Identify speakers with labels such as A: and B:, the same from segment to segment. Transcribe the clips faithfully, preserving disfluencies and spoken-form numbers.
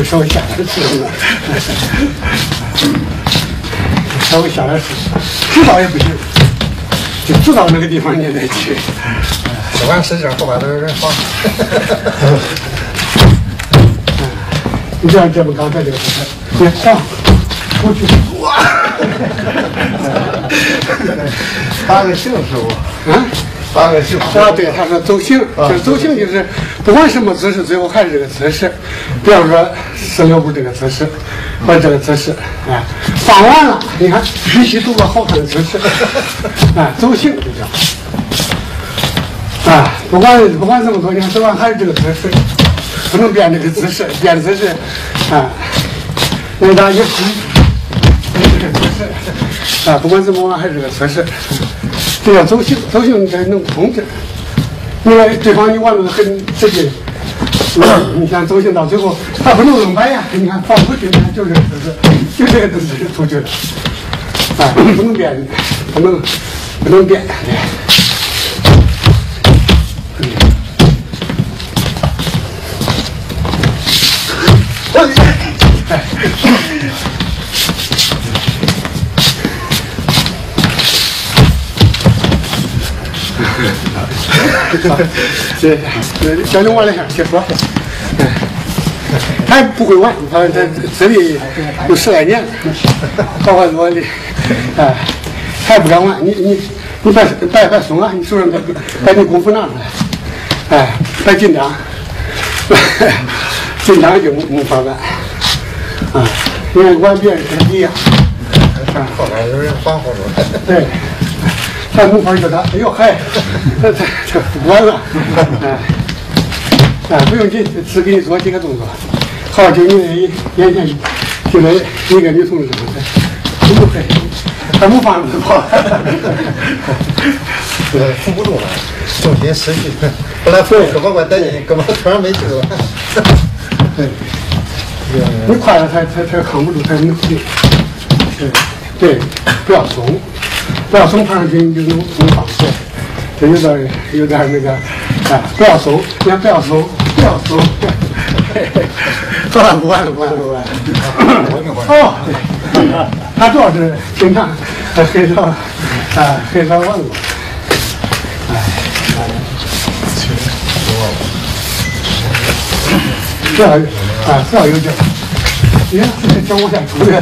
A: 稍微下点吃了，稍微下点吃，知道也不行，就知道那个地方你得去。
B: 吃完使劲，后边都有人放。
A: 你像这么刚才这个姿势，别上，出去，哇！
B: 八个姓师傅，
A: 啊，
B: 八个姓。
A: 啊，对，他说走形，就是走形，就是不管什么姿势，最后还是这个姿势。比方说四六步这个姿势，或者这个姿势，哎，放完了，你看必须做个好看的姿势，哎，走形就这样。啊，不管不管这么多年，走完还是这个姿势。不能变这个姿势，变姿势，啊，那咱也是这个姿势，啊，不管怎么玩还是这个姿势，这叫走形，走形你才能控制。因为对方你玩的很直接，你想走形到最后，他不能愣摆呀，你看放出去，就这个姿势，就这个姿势出去了，啊，不能变，不能不能变。哎，这这小刘玩了一下，结束。他不会玩，他他资历有十来年了，好很多的，哎，还不敢玩。你你你别别别松啊！你手上把把你功夫拿出来，哎，别紧张，紧张就没法办。啊，因为玩别人跟你一样，
B: 啊，后边有人防护着。
A: 对，他没法叫他，哎呦嗨，这这这不管了，哎，哎，不用紧，只给你做几个动作，好，就你眼前就那一个女同志，哎呦嗨，他没法子跑，
B: 这个扶不住了，重心失去，本来胳膊快带进去，胳膊突然没劲了。
A: 对。你快了，他他他扛不住，他能对，对，不要松，不要松，爬上去你就能能放。对，这有点有点那个，啊，不要松，你看不要松，不要松。好了，不玩了，不玩了，不玩了。哦，对，他主要是经常很少啊，很少玩过。哎，只要啊，只要有劲，你看这脚往下出的，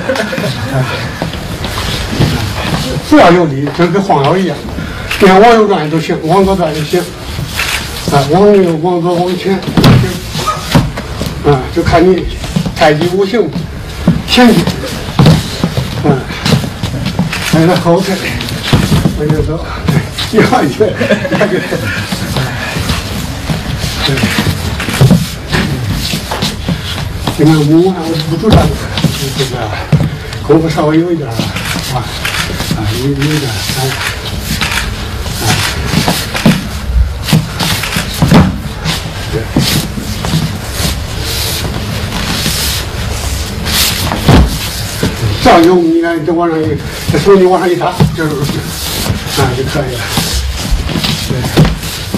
A: 只要有力，就跟晃腰一样。你看往右转都行，往左转也行，啊，往右往左往前，啊，就看你太极五行前进，啊，还有后退，往右走，对，一换一个，那个，对。你看我我不主张这个功夫稍微有一点啊啊有有一点哎啊对，这样有你看这往上一这手你往上一插就是啊就可以了。对。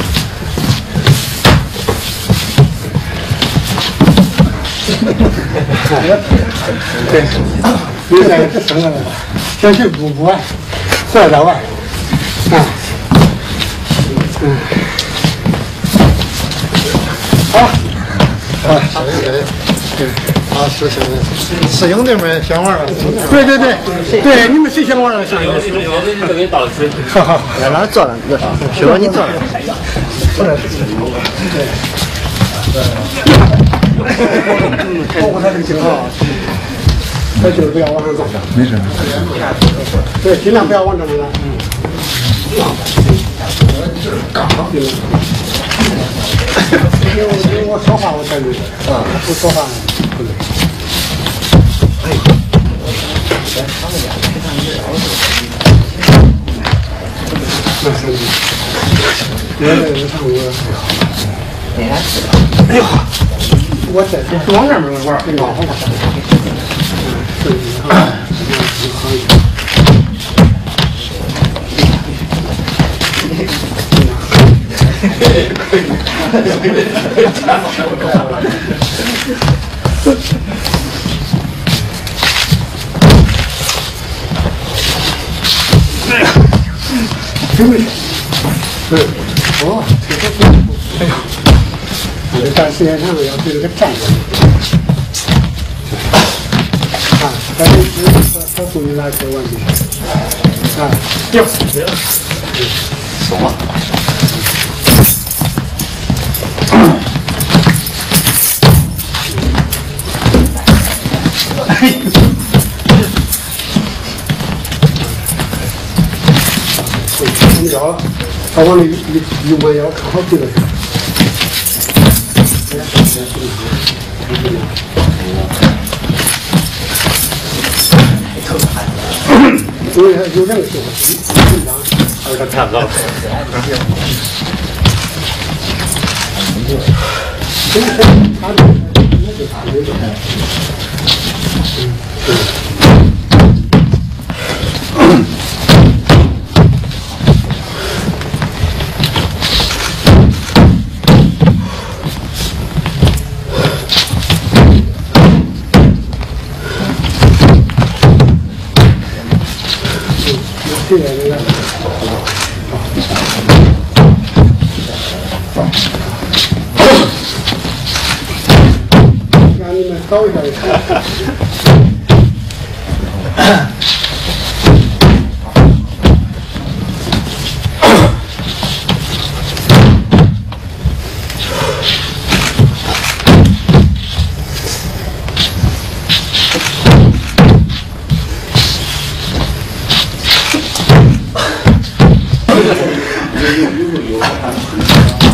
A: 对，你在这生了，先去补补完，再来玩，啊，嗯，好，啊，对，
B: 啊，是是是，师兄弟们想玩了，
A: 对对对，对，你们谁想玩了？想玩？
C: 我给你都给你倒了水。
A: 好好，
B: 来哪坐着？师傅你坐着。
A: 包括他这个信号，他就是不要往上走。没事。对，尽量不要往这里来。嗯。刚好。因为我说话我才对。啊。不说话不对。哎。那是。原来我上过。哎呦，我在这往那边玩，往后边。对，可以。 对，对，哦，这个不，哎呀，我这段时间上要对这个站着。啊，咱这是他属于哪些问题？啊，掉，掉，走吧。哎。空调，它往里一一弯腰，刚好对了上。因为有这个情况，紧张，而且看到了。其实他这个那就他这个，嗯。这个这个，让你们高一下看。有有有有有。